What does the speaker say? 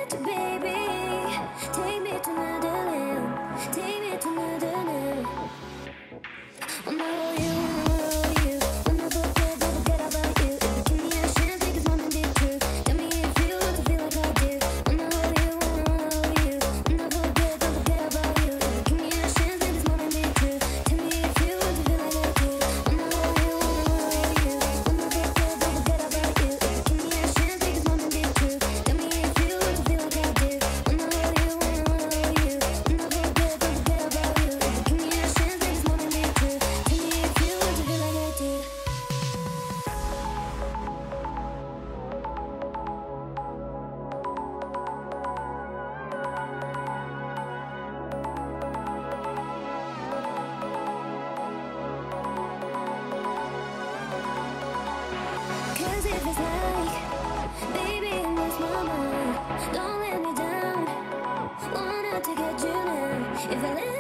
So baby, take me to another land, take me to another land. Wanna hold you, wanna forget, don't forget about you. If you give me a chance, make this moment be true. Tell me if you want to feel like I do. Wanna hold you, wanna forget, don't forget about you. If you give me a chance, make this moment be true. Tell me if you want to feel like I do. Wanna hold you, wanna forget, don't forget about you. If you give me a chance, make this moment be true. Tell me if you want to feel like I do. Wanna hold you, wanna forget, don't forget about you. If you give me a chance, make this moment be true. Tell me if you want to feel like I do. Cause if it's like, baby, I lost my mind. Don't let me down. Wanted to get you now. If I let